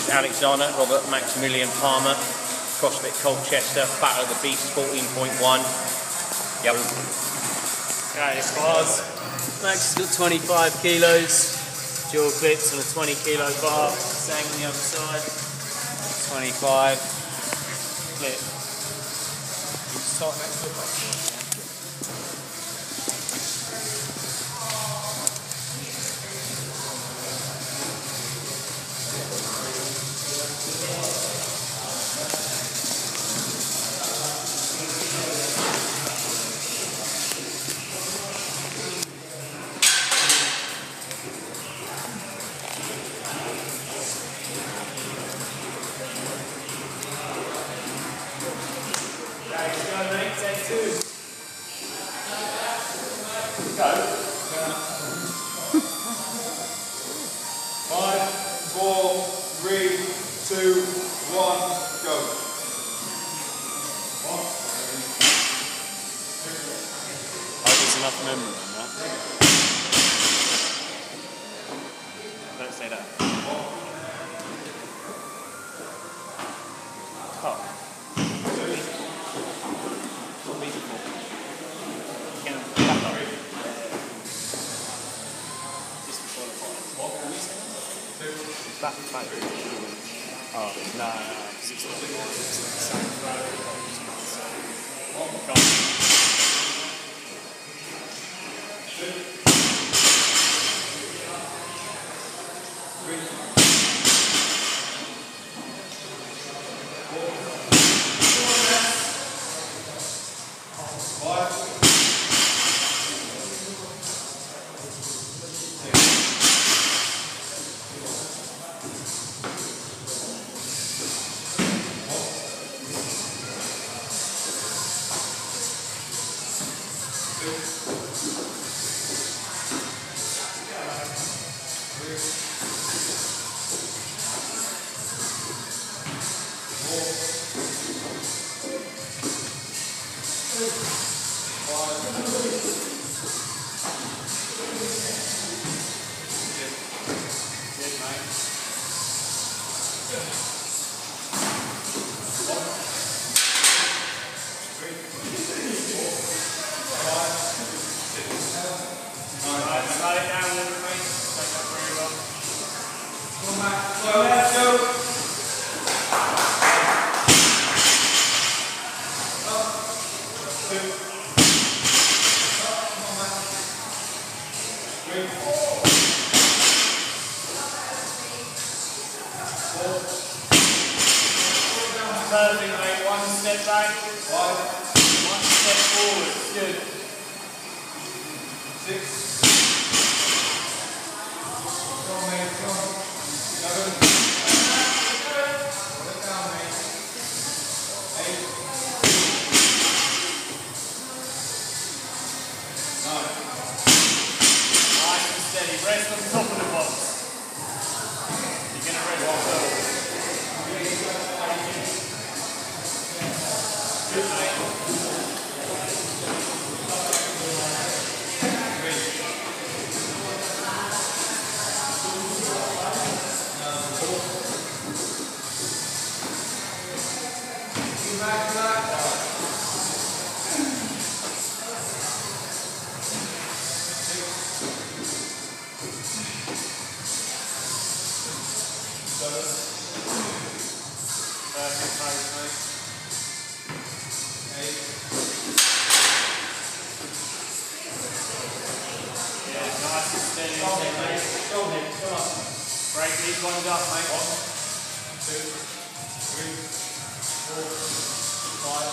is Alexander Robert Maximilian Palmer, CrossFit Colchester, Battle of the Beast 14.1. Yep. Okay, bars. Max has got 25 kilos. Dual clips on a 20 kilo bar. Same on the other side. 25. Clip. Just tighten that clip up. Take two. Go. 5, 4, 3, 2, 1, go. I hope there's enough memory on that. Don't say that. Oh. Back. Oh, no. Perfect, mate. One step back. One step forward. Good. 6. Go, mate. Go. 7. Put it down, mate. 8. 9. Nice and steady. Rest on top of the box. You're going to rest yourself. Good, mate. Back to that. Break these ones up, mate. 1, 2, 3, 4, 5,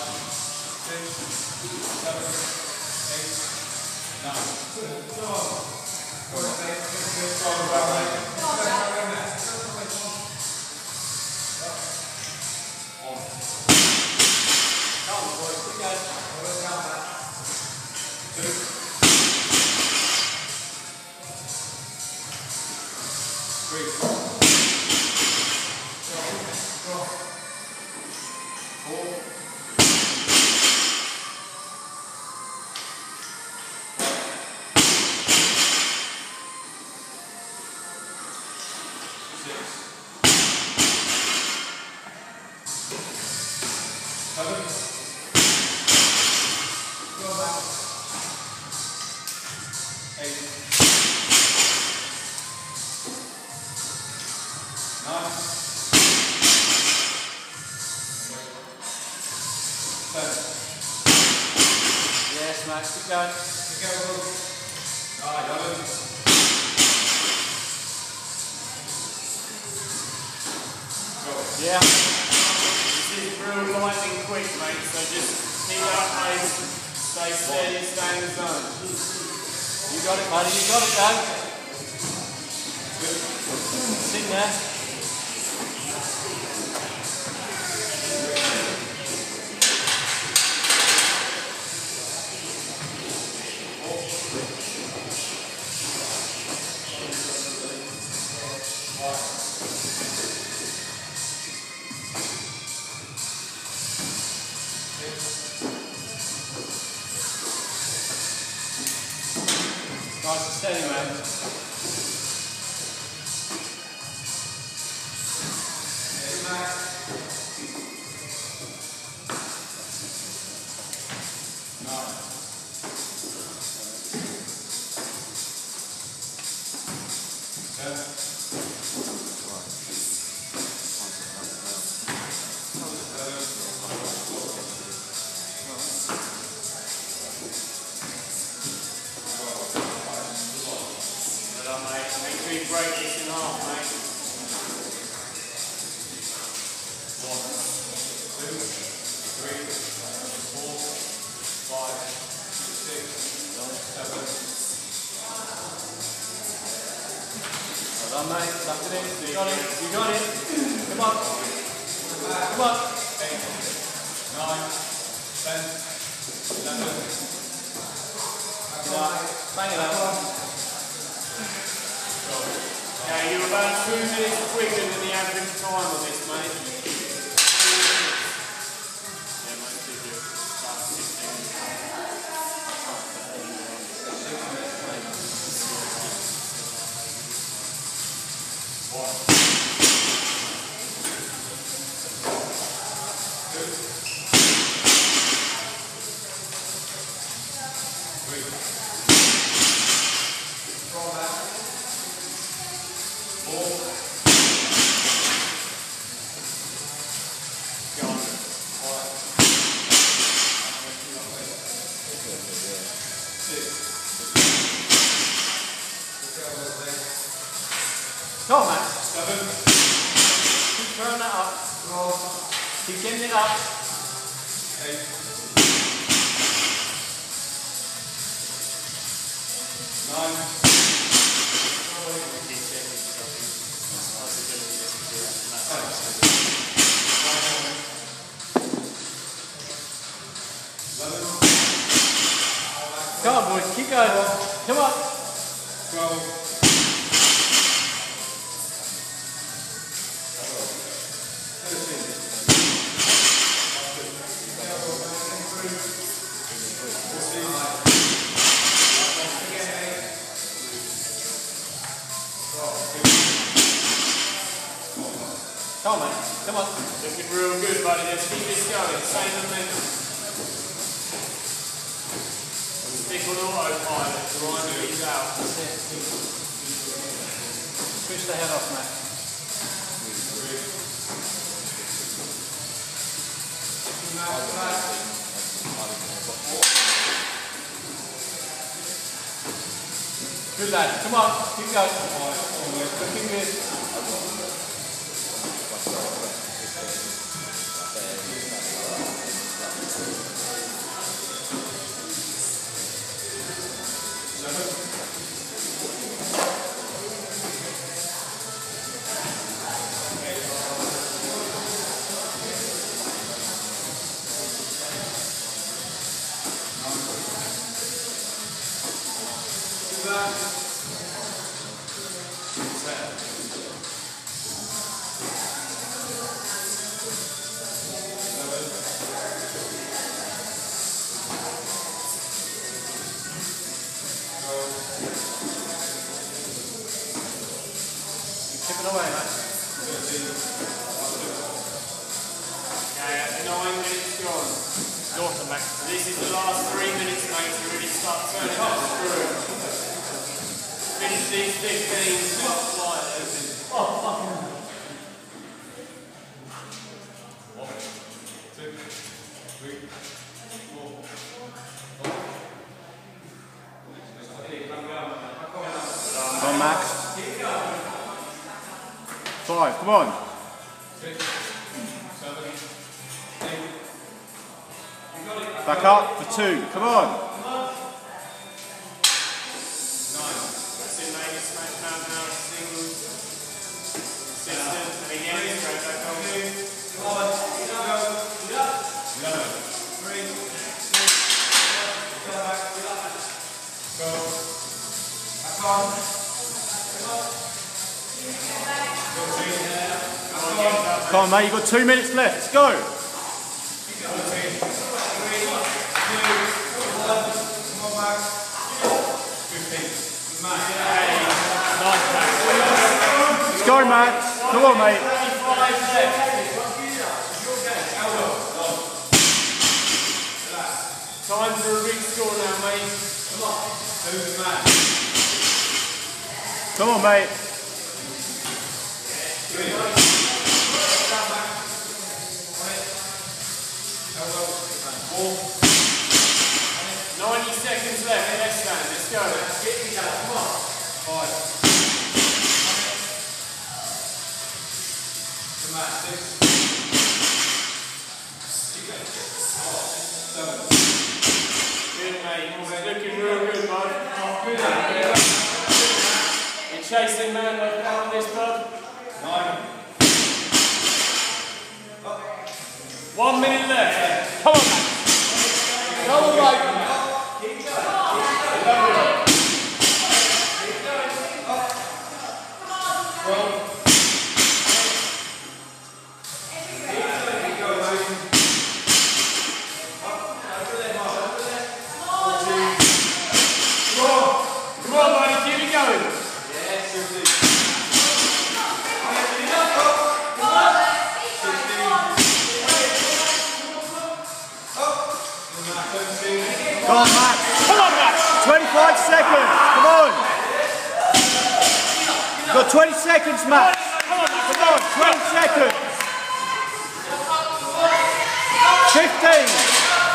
6, 7, 8, 9. Go on. Go on, mate. Go on, mate. Come on, boys. Quick guys. Hold it down, mate. 2. 3, 4, 6, Max, keep going. Yeah. This is real lightning quick, mate, so just keep it up, mate. Stay steady, stay in the zone. You got it, buddy, you got it, Dad. Sit there. Nice and steady, man. Make sure you break this in half, mate. 1, 2, 3, 4, 5, 6, 7. Well done, mate. Tuck it in. You got it. You got it. Come on. Come on. 8, 9, 10, 11. Bang it out. Okay, you're about 2 minutes quicker than the average time on this, mate. Yeah, mate, did you start 16? Come on, man. 7. Keep throwing that up. Roll. Keep getting it up. 8. 9. Come on, boys. Keep going. Come on. 12. Come on, man. Come on. Looking real good, buddy. Let's keep this going. Same momentum. Stick on autopilot. Grind these out. Push the head off, man. Good lad. Come on. Keep going. Looking good. Chip it away, mate. Okay, 9 minutes gone. Awesome, mate. This is the last 3 minutes, mate, to really start turning that screw. Finish these 15, stop flying. Oh, fucking. 1, 2, 3, 4, 5, 5, come on. 6, 7, 8. Back up for 2, come on. 9. That's it, mate. Smash pound, singles. Consistent. And again, straight back on. 11, 3, 6, 12, back on. Come on, mate, you've got 2 minutes left. Let's go. 14, 3, 2, 1, come on back. 15. Let's go, Max. Come on, mate. Time for a big score now, mate. Come on. Who's the man? Come on, mate. 90 seconds left, next man, let's go. Come on. 5. Come on, 6. 7. Good, mate. It's looking real good, bud. You're chasing man like on this, bud. 9. 1 minute left. Come on, man. Come on, mate. 25 seconds, come on. You've got 20 seconds, Max. Come on, 20 seconds. 15.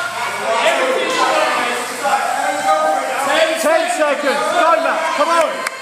10 seconds, go, Max, come on.